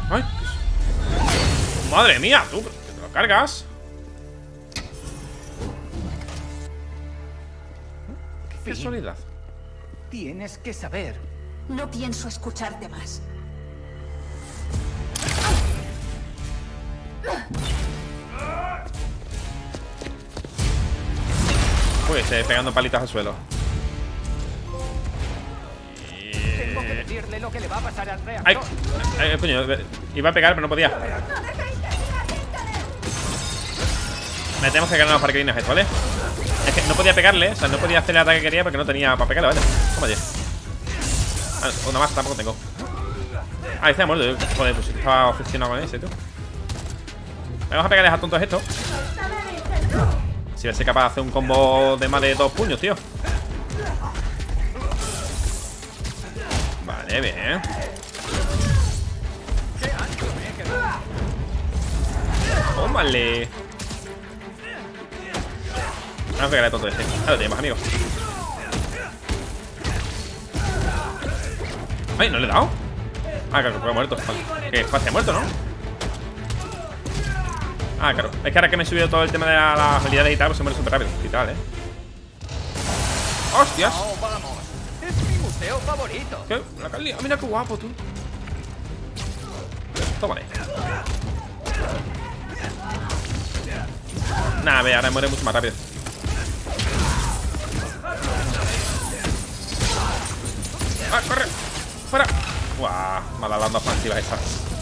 ¡Ay! ¡Madre mía! ¡Tú! ¿Que te lo cargas? ¡Qué casualidad! Tienes que saber. No pienso escucharte más. Pues pegando palitas al suelo. Tengo que decirle lo que le va a pasar al reactor. ¡Ay! Ay, coño, iba a pegar, pero no podía. Me tenemos que ganar los parquerinas esto, ¿vale? Es que no podía pegarle, o sea, no podía hacer el ataque que quería porque no tenía para pegarle, ¿vale? Toma ya. Ah, una más tampoco tengo. Ah, está muerto. Joder, pues estaba obsesionado con ese, tú. Vamos a pegarles a tontos esto. Si voy a ser capaz de hacer un combo de más de 2 puños, tío. Vale, bien. Tómale. Vamos a pegarle a tonto este. Ahí lo tenemos, amigos. Ay, ¿no le he dado? Ah, claro, porque ha muerto. Vale. Que fácil, ha muerto, ¿no? Ah, claro. Es que ahora que me he subido todo el tema de las habilidades y tal, pues se muere súper rápido. Y tal, ¡Hostias! Oh, vamos. Es mi museo favorito. ¿Qué? La calidad. Mira qué guapo, tú. Tómale. Nada, ve, ahora muere mucho más rápido. ¡Ah, corre! ¡Fuera! ¡Guau! Mala banda ofensiva esa.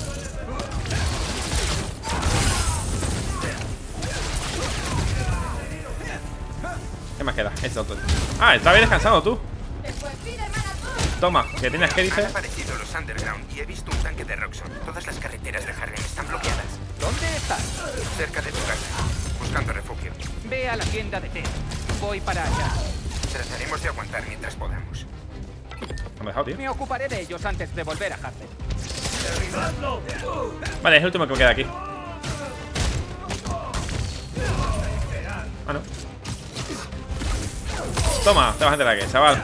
¿Qué más queda? Este otro. Ah, está bien descansado tú. Toma, que tienes que dice. Han aparecido los Underground y he visto un tanque de Roxxon. Todas las carreteras de Harlem están bloqueadas. ¿Dónde estás? Cerca de tu casa, buscando refugio. Ve a la tienda de té. Voy para allá. Trataremos de aguantar mientras podamos. No me he dejado, tío. Me ocuparé de ellos antes de volver a Harlem. Vale, es el último que me queda aquí. Ah, no. Toma, te vas a enterar aquí, chaval.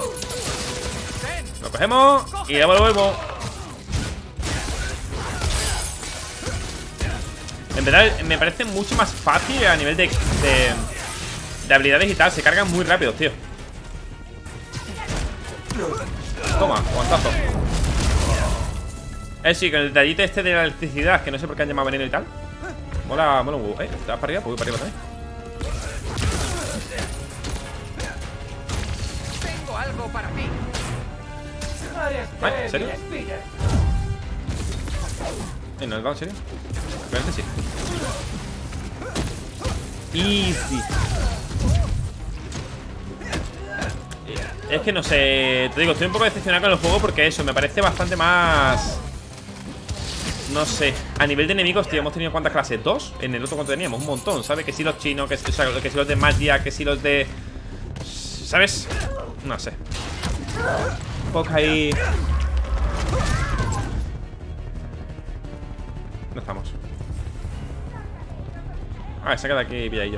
Lo cogemos y ya volvemos. En verdad me parece mucho más fácil a nivel de habilidades y tal. Se cargan muy rápido, tío. Toma, guantazo. Sí, con el detallito este de la electricidad, que no sé por qué han llamado veneno y tal. Mola, mola un huevo. ¿Te vas para arriba? Pues voy para arriba también. Tengo algo para ti. Ay, ¿en serio? ¿No le he dado en serio? Realmente sí. Easy. Es que no sé. Te digo, estoy un poco decepcionado con el juego porque eso, me parece bastante más. No sé. A nivel de enemigos, tío, hemos tenido ¿cuántas clases? ¿2? En el otro cuánto teníamos, un montón, ¿sabes? Que si los chinos, que si los de magia, que si los de. ¿Sabes? No sé. Un poco ahí. ¿Dónde estamos? Ah, se queda aquí pilladillo.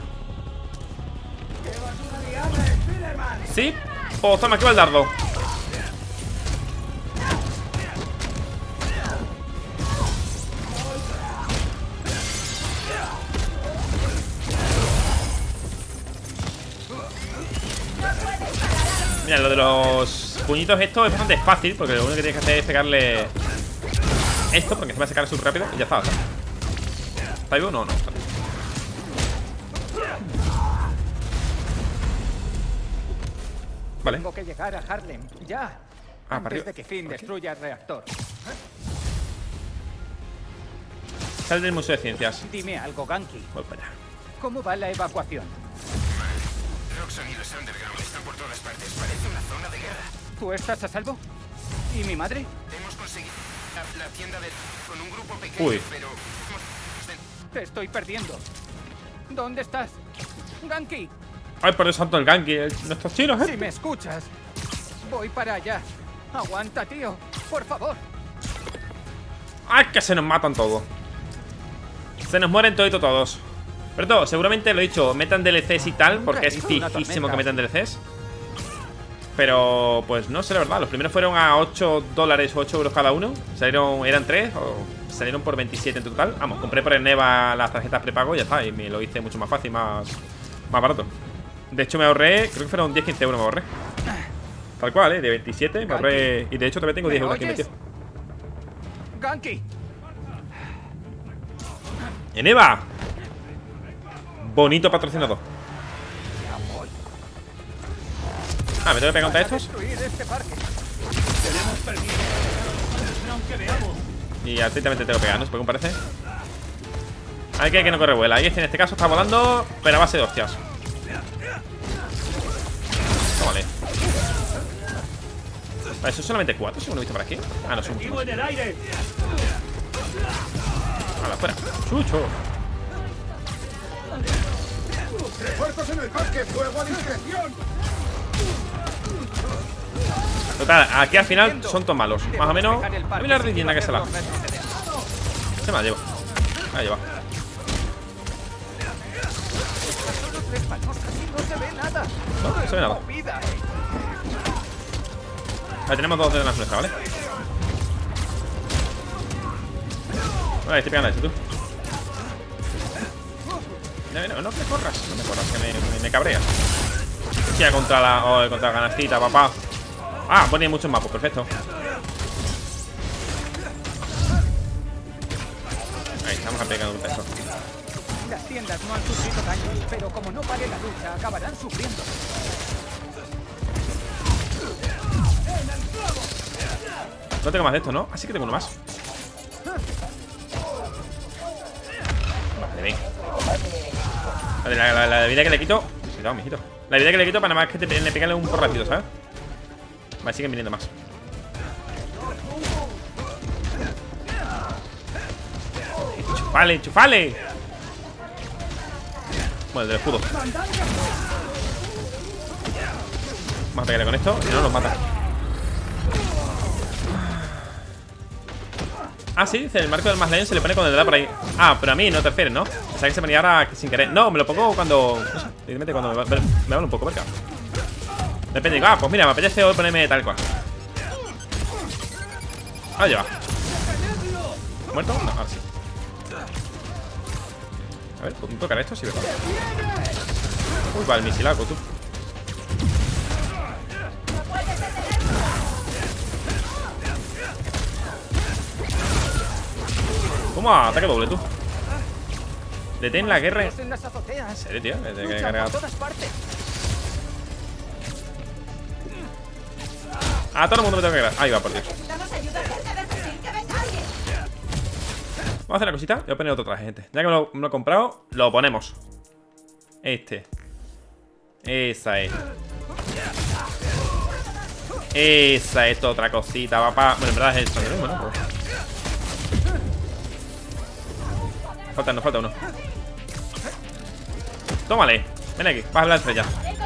¿Sí? Pues toma, aquí va el dardo. Mira, lo de los puñitos estos es bastante fácil, porque lo único que tienes que hacer es pegarle esto, porque se va a sacar súper rápido y ya está. ¿Está vivo? No, no. Vale. Tengo que llegar a Harlem, ya. Para Antes arriba. de que Finn destruya el reactor. Sal del Museo de Ciencias. Dime algo, Ganke. Voy para allá. ¿Cómo va la evacuación? Roxxon y los Underground están por todas partes. Parece una zona de guerra. ¿Tú estás a salvo? ¿Y mi madre? Hemos conseguido la tienda con un grupo pequeño, Uy. pero... Te estoy perdiendo. ¿Dónde estás? Ganke, Ay, por el santo el ganki. Nuestros chinos, si me escuchas, voy para allá. Aguanta, tío. Por favor. Ay, que se nos matan todos. Se nos mueren toditos todos. Pero todo, seguramente lo he dicho, metan DLCs y tal, porque es fijísimo que metan DLCs. Pero pues no sé la verdad. Los primeros fueron a $8 o 8 euros cada uno. Eran 3 o salieron por 27 en total. Vamos, compré por el Neva las tarjetas prepago y ya está. Y me lo hice mucho más fácil, más barato. De hecho me ahorré, creo que fueron 10-15 euros me ahorré. Tal cual, de 27 me ahorré. Y de hecho todavía tengo 10 euros aquí metido. Ganke. ¡Eneva! Bonito patrocinador. Ah, me tengo que pegar contra estos. Y atentamente tengo que pegar, ¿no? Según parece. Hay que no corre vuela. Ahí en este caso está volando, pero a base de hostias. Tómale. Vale, son solamente 4, según lo he visto por aquí. Ah, no, son muchos más. Hala, fuera. Chucho. ¡Refuerzos en el parque! ¡Fuego a discreción! Total, aquí al final son todos malos. Más o menos. Mira la ridina que se la. Se me la llevo. Ahí lleva. No se ve nada. No se ve nada. Vale, tenemos 2 de las nuestras, ¿vale? Vale, estoy pegando a esto, tú. No me corras, que me cabreas. Hostia, contra la canastita, papá. Ah, pone muchos mapos, perfecto. Ahí estamos pegando un peso. Las tiendas no han sufrido daños, pero como no pare la lucha, acabarán sufriendo. No tengo más de esto, ¿no? Así que tengo uno más. Vale, bien. Vale, la vida que le quito. Cuidado, mijito. La vida que le quito para nada más que le pegarle un por rápido, ¿sabes? Vale, siguen viniendo más. ¡Enchufale, enchufale! Bueno, el del escudo. Vamos a pegarle con esto. Si no, nos mata. Ah, sí, dice, el marco del más lento se le pone cuando le da por ahí. Ah, pero a mí no te refieres, ¿no? O sea que se ponía ahora sin querer. No, me lo pongo cuando... No sé, evidentemente cuando me hablo un poco, verga. Depende, digo, pues mira, me apetece hoy ponerme tal cual. Ah, ya va. ¿Muerto? No, ahora sí. A ver, ¿puedo tocar esto? Sí, ¿verdad? Uy, va el misilaco, tú. ¿Cómo? Ataque doble, tú. Detén la guerra. En las azoteas. ¿En serio, tío? Me tengo que Luchan cargar. por todas partes. A todo el mundo me tengo que cargar. Ahí va, por Dios. Necesitamos ayuda cerca del fusil. ¡Que venga alguien! Vamos a hacer una cosita. Voy a poner otro traje, gente. Ya que me lo he comprado, lo ponemos. Este. Esa es. Esa es otra cosita, papá. Bueno, en verdad es esto mismo, ¿no? Nos falta uno. Tómale. Ven aquí, vas a hablar estrella.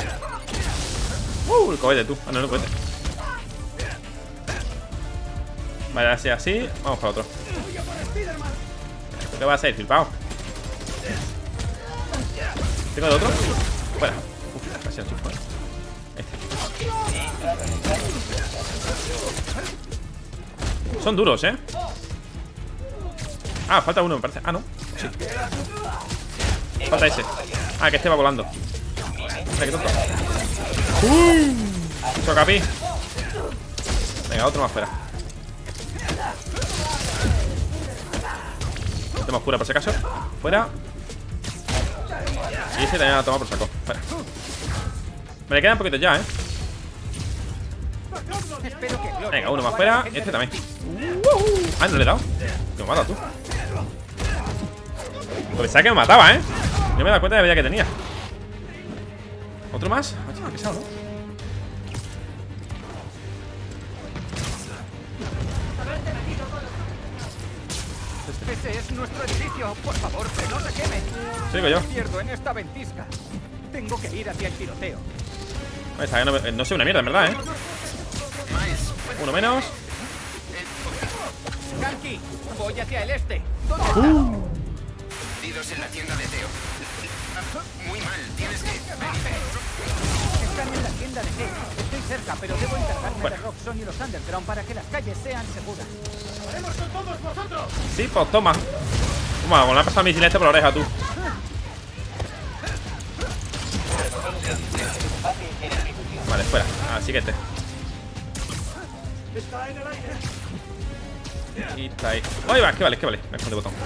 El cohete, tú. Ah, no, el cohete. Vale, así. Vamos para otro. ¿Qué va a hacer, flipado? ¿Tengo el otro? Fuera. Uf, casi lo chupo. Este. Son duros, ¿eh? Ah, falta uno, me parece. Ah, no. Sí. Falta ese. Ah, que este va volando. Mira, qué tonto. Chocapi. Venga, otro más fuera. Tenemos cura por si acaso. Fuera. Y ese también la toma por saco. Fuera. Me le quedan poquitos ya, ¿eh? Venga, uno más fuera. Este también. Ah, no le he dado. Que me mata tú. Pensaba que me mataba, ¿eh? No me he dado cuenta de la vida que tenía. ¿Otro más? Ah, qué pesado, ¿no? Ese es nuestro edificio. Por favor, que no se queme. Sigo yo. Me pierdo en esta ventisca. Tengo que ir hacia el tiroteo. Esta, no sé una mierda, en verdad, ¿eh? Uno menos. Ganke, voy hacia el este. ¿Dónde Perdidos en la tienda de Teo. Muy mal, tienes que... está? están en la tienda de té. Estoy cerca, pero debo encargarme Bueno. de Roxxon y los Underground para que las calles sean seguras. ¡Haremos con todos vosotros! Sí, pues toma. Toma, con la pasada mi silencio por la oreja, tú. Vale, fuera. Así que este. ¡Está en el aire! Y está ahí. ¡Ay, va! ¿Qué vale? ¿Qué vale? Me esconde el botón.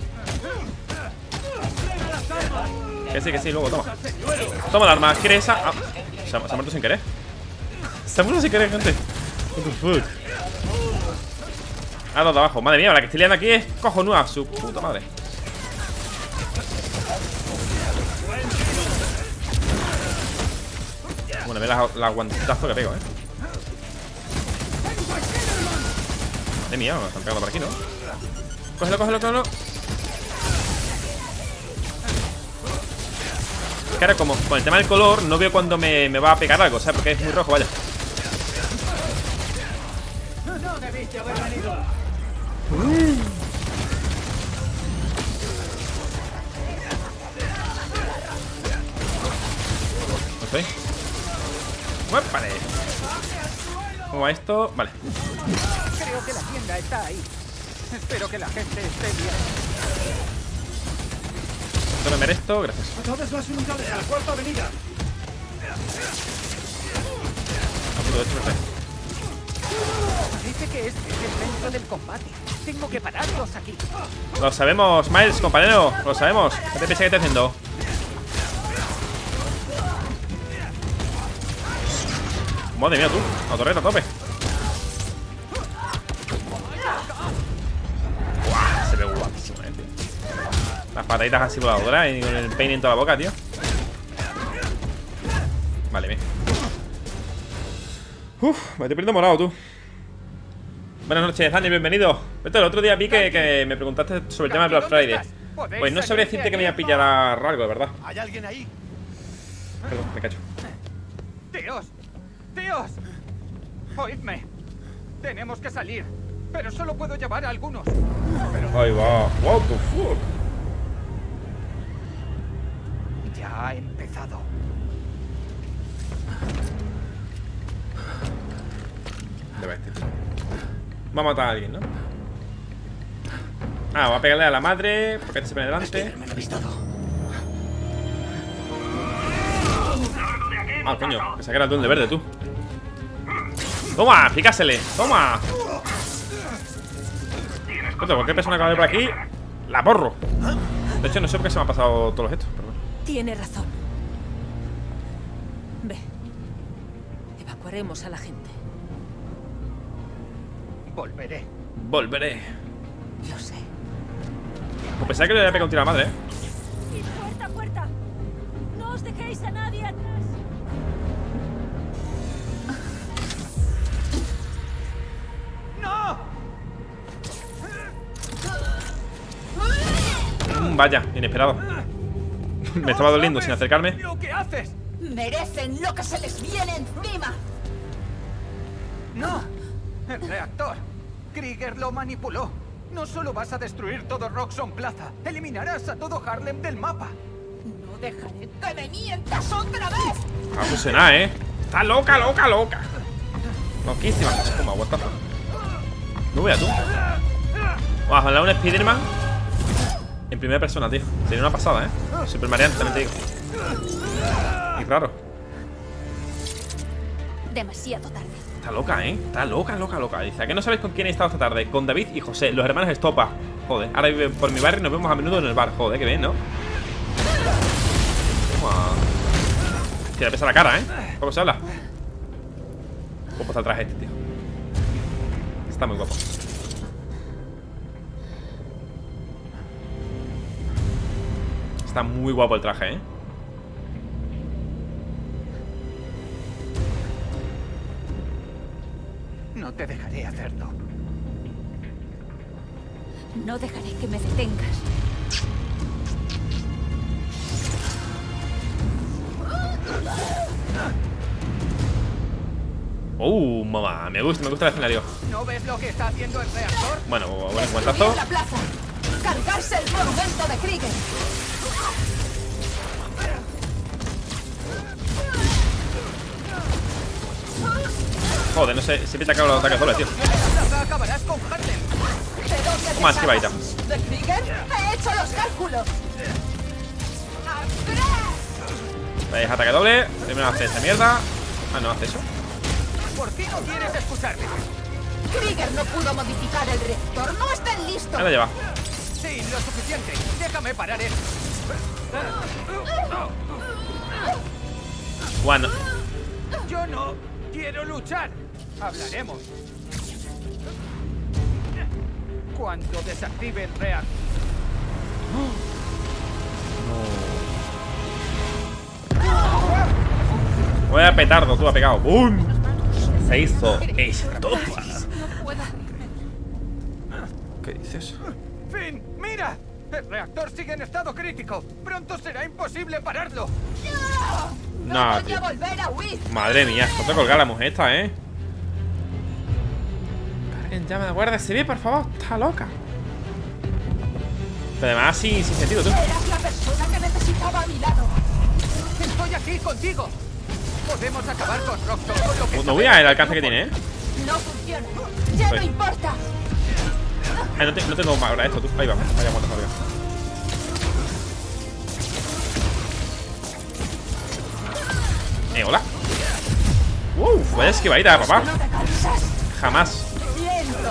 Que sí, luego, toma. Toma el arma, ¿quieres esa? Ah, se ha muerto sin querer. Se ha muerto sin querer, gente. What the fuck. Ah, dos de abajo. Madre mía, la que estoy liando aquí es cojonuda. Su puta madre. Bueno, ve la guantazo que pego, Madre mía, me están pegando por aquí, ¿no? Cógelo. Que ahora como con el tema del color no veo cuando me va a pegar algo, ¿sabes? Porque es muy rojo, vaya. No debiste haber venido. ¿No estoy? ¡Muépale! ¿Cómo va esto? Vale. Creo que la tienda está ahí. Espero que la gente esté bien. Tengo que ver esto, gracias. ¡A todas las unidades a la cuarta avenida! A punto de hecho, perfecto. Dice que este es el centro del combate. Tengo que pararlos aquí. Lo sabemos, Miles, compañero. Lo sabemos. ¿Qué te piensas que estoy haciendo? Madre mía, tú. A torreta, a tope. Buah, se ve guapísimo, tío. Las pataditas así voladoras y con el peine en toda la boca, tío. Vale, bien. Uf, me estoy poniendo morado, tú. Buenas noches, Dani, bienvenido. Esto, el otro día vi que me preguntaste sobre el tema del Black Friday. Pues no sabría decirte que me iba a pillar a algo, de verdad. ¿Hay alguien ahí? Perdón, me cacho. ¡Tíos! ¡Tíos! ¡Oídme! Tenemos que salir. Pero solo puedo llevar a algunos. Ahí va. What the fuck. Ya ha empezado. De bestia. Va a matar a alguien, ¿no? Ah, va a pegarle a la madre porque este se pone delante. Ah, coño, que sacara el duende verde, tú. ¡Toma! ¡Picásele! ¡Toma! Escucha, cualquier persona que va a ver por aquí la borro. De hecho, no sé por qué se me ha pasado todos los gestos, pero bueno. Tiene razón. Ve. Evacuaremos a la gente. Volveré. Volveré. Lo sé. Pues pensaba que le había pegado un tiro a la madre, ¿eh? ¡Puerta, puerta! ¡No os dejéis a nadie atrás! ¡No! Vaya, inesperado. Me estaba doliendo sin acercarme. ¡Lo que haces! Merecen lo que se les viene encima. ¡No! ¡El reactor! Krieger lo manipuló. No solo vas a destruir todo Roxxon Plaza, eliminarás a todo Harlem del mapa. No dejaré que me mientas otra vez. Va a funcionar, ¿eh? Está loca, loca, loca. Loquísima. Como vuelta. No voy a tú. Ojalá un Spiderman en primera persona, tío. Sería una pasada, ¿eh? Super mareante, también te digo. Y raro. Demasiado tarde. Está loca, ¿eh? Está loca, loca, loca. Dice, ¿a qué no sabéis con quién he estado esta tarde? Con David y José, los hermanos Estopa. Joder, ahora viven por mi barrio y nos vemos a menudo en el bar. Joder, qué bien, ¿no? Toma. Tira, pesa la cara, ¿eh? ¿Cómo se habla? Guapo está el traje este, tío. Está muy guapo. Está muy guapo el traje, ¿eh? No te dejaré hacerlo. No dejaré que me detengas. Mamá, me gusta el escenario. ¿No ves lo que está haciendo el reactor? Bueno, buen Subir encuentrazo. la plaza. Cargarse el monumento de Krieger. Joder, no sé, siempre te acabo los ataques dobles, tío. Acabarás con Harlem. Toma, esquivadita. ¿De Krieger? He hecho los cálculos. Veis, ataque doble. Primero hace esta mierda. Ah, no hace eso. ¿Por qué no quieres escucharme? Krieger no pudo modificar el reactor. No están listos. Ahí lo lleva. Sí, lo suficiente. Déjame parar esto. Bueno. Yo no quiero luchar. Hablaremos. Cuando desactive el reactor. Vaya petardo, tú ha pegado. ¡Bum! Se hizo estopa. ¿Qué dices? ¡Finn! ¡Mira! El reactor sigue en estado crítico. Pronto será imposible pararlo. No, Voy tío. a volver a huir. Madre mía, esto te colgar la mujer esta, Carguen llama de guardia civil, por favor. Está loca. Pero además sin sentido, tú. Eras la persona que necesitaba a mi lado. Estoy aquí contigo. Podemos acabar con Roxxon con lo que No voy a ver el alcance que tiene, No funciona. Ya no importa. No tengo más ahora esto, tú. Ahí va, vaya muerto arriba. Hola. Vaya esquivadita, papá. No te cansas. Jamás. Lento.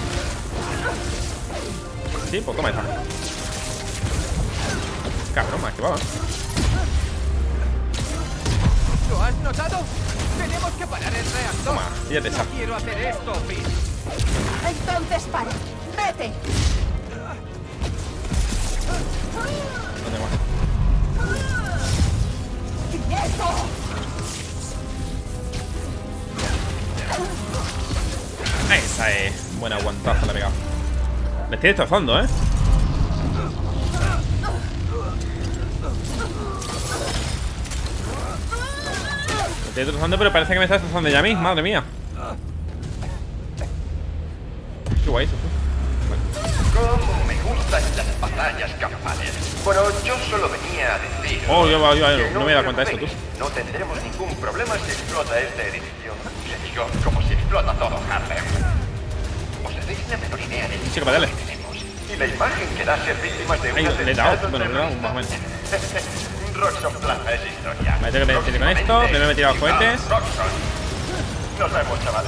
Sí, pues toma esta. Cabrón, me ha esquivado. ¿Lo has notado? Tenemos que parar el reactor. Toma, fíjate esa. No quiero hacer esto, Finn. Entonces para. Vete. No tengo más. ¡Quieto! Esa es. Buena aguantazo le he pegado. Le estoy destrozando, Le estoy destrozando, pero parece que me está destrozando ya a mí. Madre mía. Qué guay eso, Cómo me gustan las batallas campales. Bueno, yo solo venía a decir... Oh, yo que no me he dado cuenta de esto, tú. No tendremos ningún problema si explota este edificio. Le digo, como si explota todo Harlem. ¿Os hacéis la menor idea del Sí, que para darle. que tenemos? Y la imagen que da ser víctimas de un Ahí, le he dado. atentado Bueno, le he dado terrorista. más o menos. Roxxon Plaza es historia. Vale, tengo que meter con esto. Primero me he tirado los cohetes. Roxxon. Nos vemos, chavales.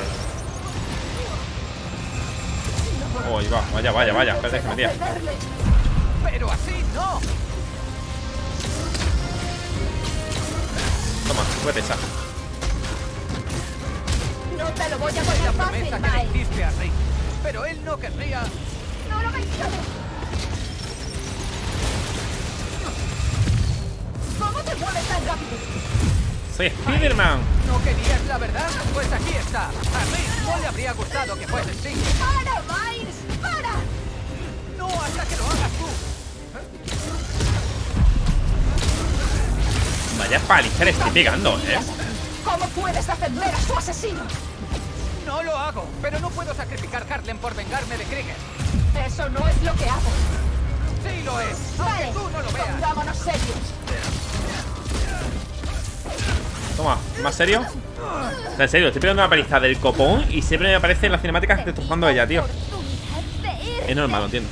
Oh, ahí va. Vaya. Espérate que me tira. Pero así no. Toma, cohete esa. No te lo voy a La poner fácil, promesa que le Mike. hiciste a Rick. Pero él no querría. No lo menciones. ¿Cómo te mueves tan rápido? Soy Spiderman. ¿No querías la verdad? Pues aquí está. A Rick no le habría gustado que fuese así. ¡Para, Miles! ¡Para! No hasta que lo hagas tú. Vaya paliza le estoy pegando, ¿Cómo puedes defender a su asesino? No lo hago, pero no puedo sacrificar Harlem por vengarme de Krieger. Eso no es lo que hago. Sí lo es, aunque Vale, tú no lo veas. pongámonos serios. Toma, ¿más serio? En serio, estoy pegando una paliza del copón y siempre me aparece en las cinemáticas destrozando a ella, tío. Oportunidad de irte. Es normal, lo entiendo.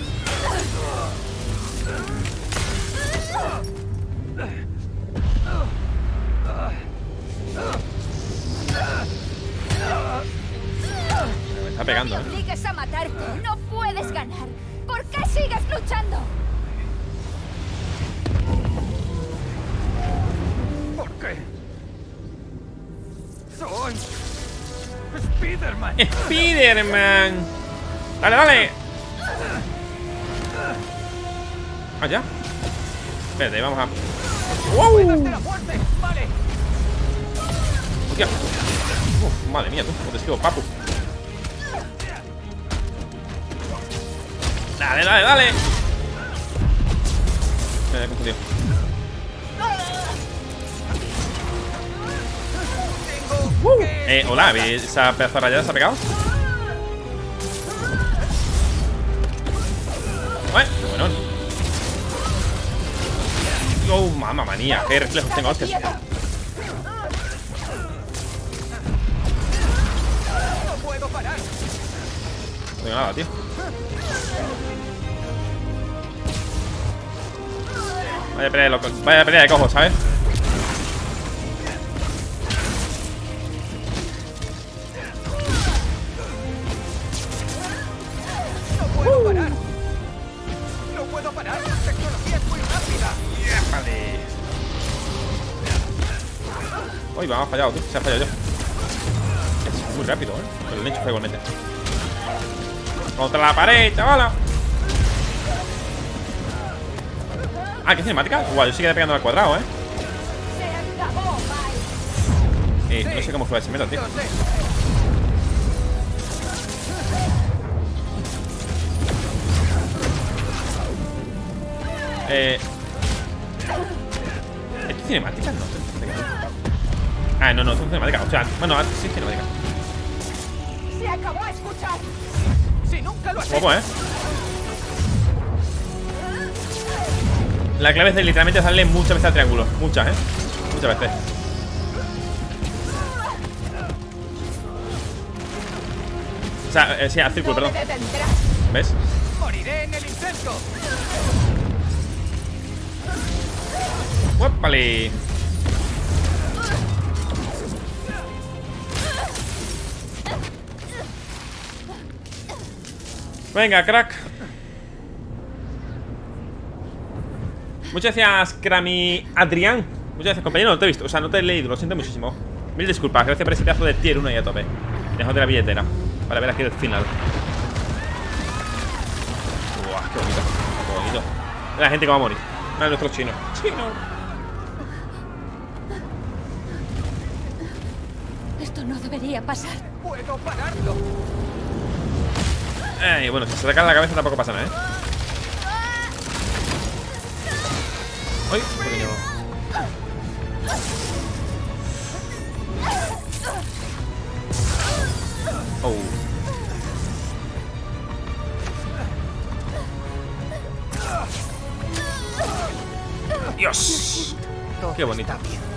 Me está pegando, No me obligues a matarte. No puedes ganar. ¿Por qué sigues luchando? ¿Por qué? Soy Spiderman. ¡Spiderman! ¡Dale! Ah, ya. Espérate, vamos a... ¡Puedes de la muerte! Vale. Hostia. Madre mía, tú, ¿cómo te esquivo, papu? Dale. Me he confundido. Hola, ¿esa pedazo de rayada se ha pegado? Bueno. Oh, mamá manía, qué reflejos tengo, hostias. tengo nada, tío. Vaya pelea de locos. Vaya pelea de cojos, ¿sabes? ¡No puedo parar! ¡No puedo parar! ¡La tecnología es muy rápida! Vale. Uy, me ha fallado, tú. Se ha fallado yo. Es muy rápido, ¿eh? El hecho fue igualmente. Contra la pared, chavala. Ah, ¿qué cinemática? Guau, yo sí quedé pegando al cuadrado, ¿eh? Se acabó, Miles. No sé cómo fue ese meta, tío. Yo sé. ¿Esto es cinemática? No, ah, no, esto es cinemática. O sea, bueno, sí es cinemática. Se acabó a escuchar. Si nunca lo has Guapo, ¿eh? La clave es de literalmente darle muchas veces al triángulo. Muchas, ¿eh? Muchas veces. O sea, sí, al círculo, No me perdón. detendrás. ¿Ves? moriré en el intento. ¡Guapale! Venga, crack. Muchas gracias, Krami Adrián. Muchas gracias, compañero. No te he visto, o sea, no te he leído, lo siento muchísimo. Mil disculpas, gracias por ese pedazo de tier 1 y a tope. Dejo de la billetera para ver aquí el final. Uah, qué bonito. Qué bonito. La gente que va a morir. Nada, nuestro chino. Chino. Esto no debería pasar. Puedo pararlo. Bueno, si se saca la cabeza tampoco pasa nada, ¿eh? ¡Ay! Pequeño. Oh. ¡Dios! ¡Qué bonito!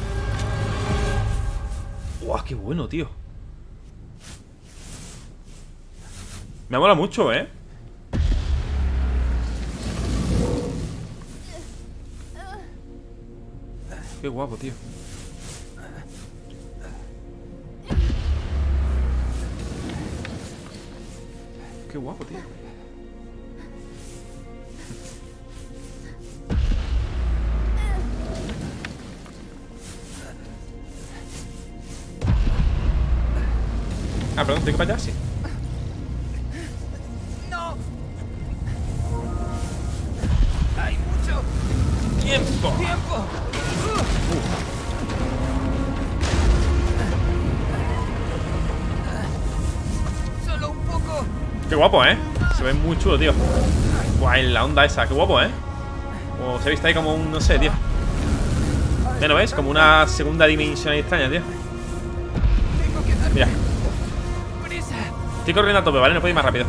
¡Guau! ¡Qué bueno, tío! Me mola mucho, ¿eh? Qué guapo, tío. Qué guapo, tío. Ah, perdón, tengo que para allá, sí. No. Hay mucho ¡Tiempo! tiempo. Solo un poco. Qué guapo, ¿eh? Se ve muy chulo, tío. Guay, la onda esa, qué guapo, ¿eh? O se ha visto ahí como un, no sé, tío. ¿Ya no ves? Como una segunda dimensión extraña, tío. Tengo que dar Mira, prisa. estoy corriendo a tope, ¿vale? No puedo ir más rápido.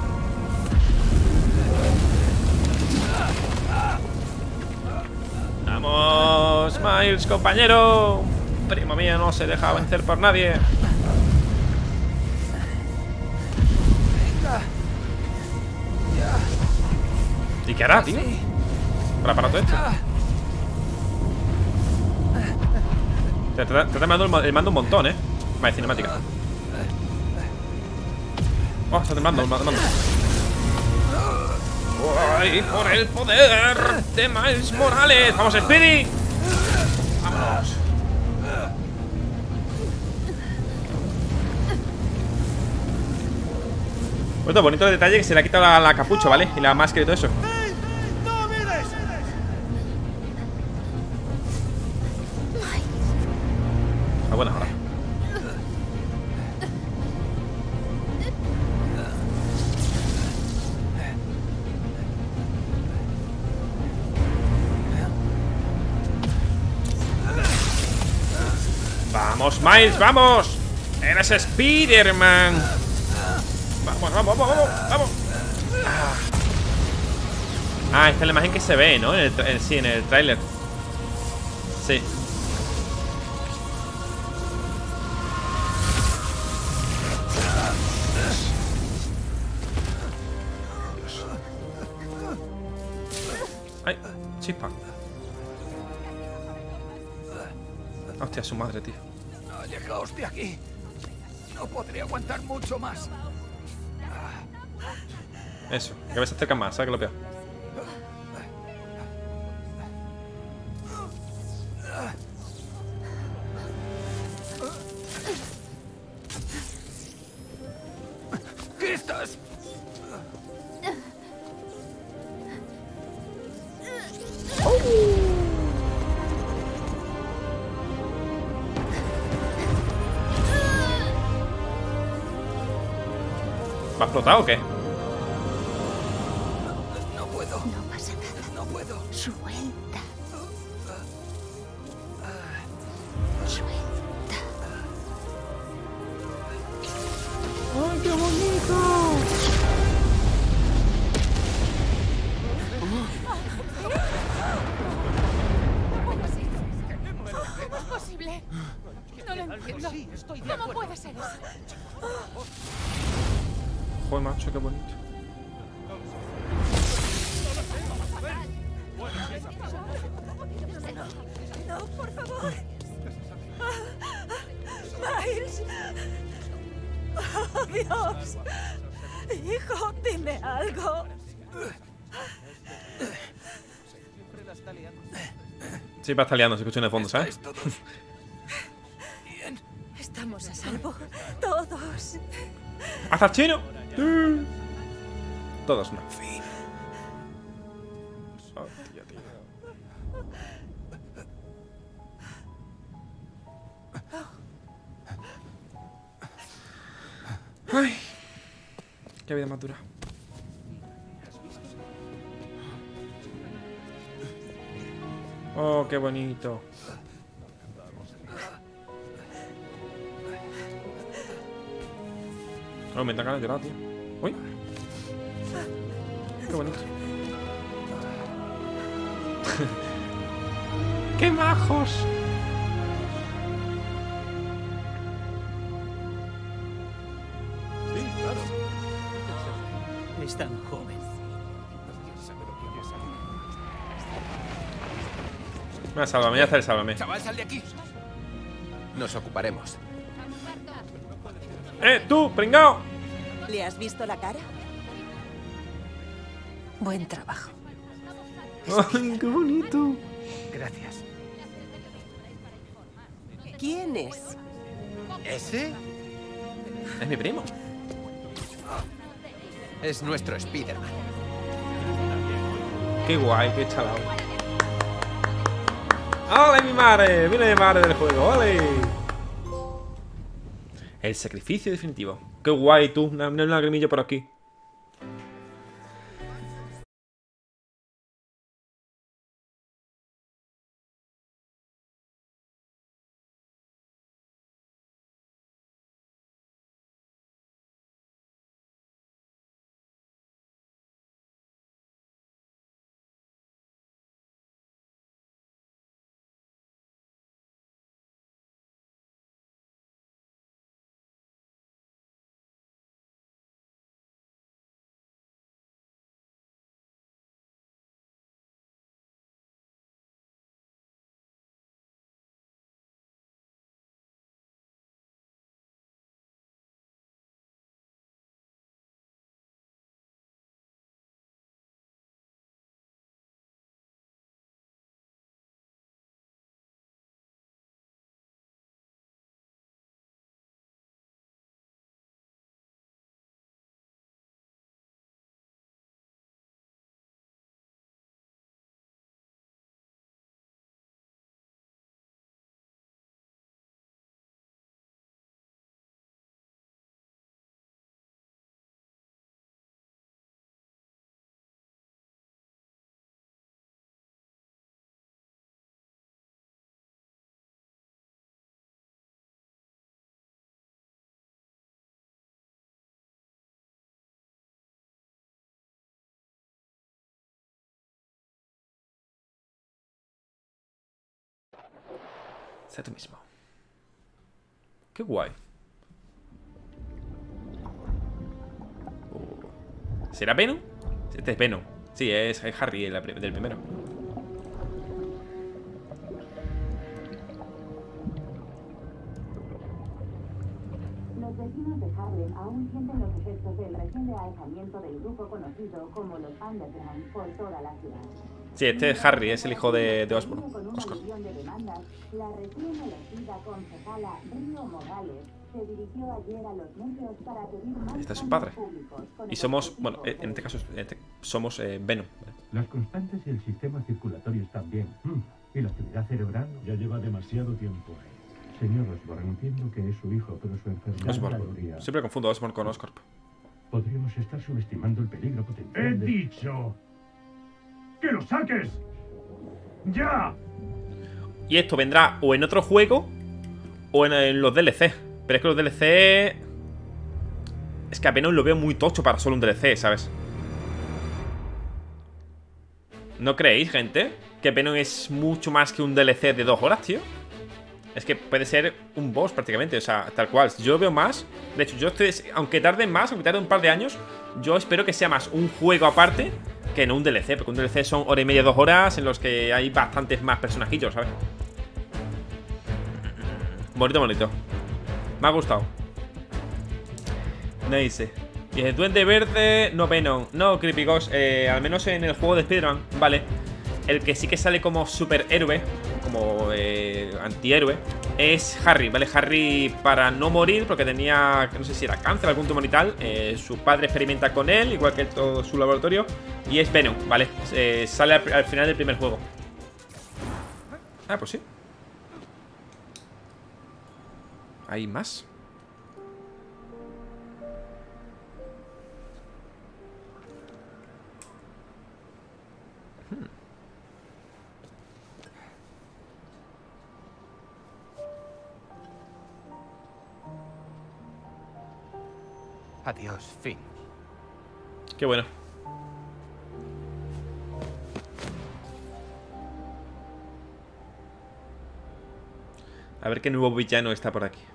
¡Vamos, Miles, compañero! Primo mío no se deja vencer por nadie. Venga. ¿Y qué hará, tío? Sí. Para todo esto. Te está temblando el mando un montón, ¿eh? Vale, cinemática. Oh, está temblando el mando. ¡Ay, por el poder de Miles Morales! ¡Vamos, Speedy! ¡Vámonos! Bueno, bonito el detalle que se le ha quitado la capucha, ¿vale? Y la máscara y todo eso. A buena hora. ¡Vamos, Miles! ¡Vamos! ¡Eres Spider-Man! ¡Vamos, vamos, vamos, vamos! ¡Vamos! Ah, esta es la imagen que se ve, ¿no? Sí, en el tráiler. Sí. Chispa. Hostia, su madre, tío. Alejaos de aquí. No podré aguantar mucho más. Eso, que a veces se acercan más, ¿sabes qué es lo peor? ¿Qué estás? ¿Va a explotar o qué? No puedo. No pasa nada. No puedo. Suelta. Suelta. ¡Ay, qué bonito! ¿Cómo es posible? No lo entiendo. ¿Cómo puede ser eso? Joder, macho, qué bonito. No, por favor. Miles. Oh, Dios. Hijo, dime algo. Sí, va a estar liando, se escucha en el fondo, ¿sabes? ¿Estáis todos bien? Estamos a salvo. Todos. ¡Hasta el chino! Sí. Todos, no. Fin. Hostia, tío. Ay, qué vida más dura. Oh, qué bonito. Oh, me da ganas de llorar, tío. Uy. Qué bonito. ¡Qué majos! Es tan joven. Venga, sálvame, ya está el sálvame. Chaval, sal de aquí. Nos ocuparemos. ¡Tú, pringao! ¿Le has visto la cara? Buen trabajo. ¡Ay, qué bonito! Gracias. ¿Quién es? ¿Ese? Es mi primo. Es nuestro Spider-Man. Qué guay, qué chalao. ¡Hola, mi madre! Viene mi madre del juego, ¡ole! El sacrificio definitivo. Qué guay, tú. Una lagrimilla por aquí. Sé tú mismo. Qué guay. ¿Será Venom? Este es Venom. Sí, es Harry del primero. vecinos de Harlem aún sienten los efectos del reciente alzamiento del grupo conocido como los Underground por toda la ciudad. Sí, este es Harry, es el hijo de Osborn. Con un millón de demandas, la recién elegida concejala Río Morales se dirigió ayer a los medios para pedir más Este es su padre. públicos con Y el somos, objetivo bueno, en este caso somos Venom. Las constantes y el sistema circulatorio están bien. ¿Y la actividad cerebral? Ya lleva demasiado tiempo ahí. Señor Osborn, entiendo que es su hijo, pero su enfermedad Osborn. podría... Siempre confundo a Osborn con Oscorp. Podríamos estar subestimando el peligro potencial. ¡He dicho! ¡Que lo saques! ¡Ya! Y esto vendrá o en otro juego o en los DLC. Pero es que los DLC... Es que apenas lo veo muy tocho para solo un DLC, ¿sabes? ¿No creéis, gente? Que Venom es mucho más que un DLC de 2 horas, tío. Es que puede ser un boss prácticamente, o sea, tal cual. Yo lo veo más. De hecho, yo estoy, aunque tarde más, aunque tarde un par de años, yo espero que sea más un juego aparte que no un DLC. Porque un DLC son hora y media, 2 horas en los que hay bastantes más personajillos, ¿sabes? Bonito, bonito. Me ha gustado. Nice. Y el Duende Verde, no Venom. No, Creepy Ghost, al menos en el juego de Spider-Man, vale. El que sí que sale como superhéroe, como antihéroe, es Harry, ¿vale? Harry, para no morir, porque tenía, no sé si era cáncer, algún tumor y tal, su padre experimenta con él, igual que todo su laboratorio. Y es Venom, ¿vale? Sale al final del primer juego. Ah, pues sí. ¿Hay más? Adiós, Finn. Qué bueno. A ver qué nuevo villano está por aquí.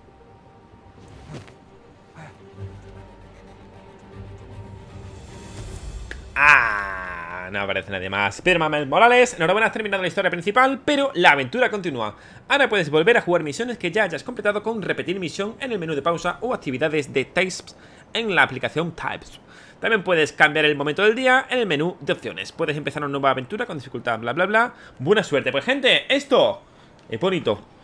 Ah, no aparece nadie más. Spider-Man Miles Morales, enhorabuena, has terminado la historia principal, pero la aventura continúa. Ahora puedes volver a jugar misiones que ya hayas completado con repetir misión en el menú de pausa o actividades de Types en la aplicación Types. También puedes cambiar el momento del día en el menú de opciones. Puedes empezar una nueva aventura con dificultad, bla bla bla. Buena suerte, pues gente, esto es bonito.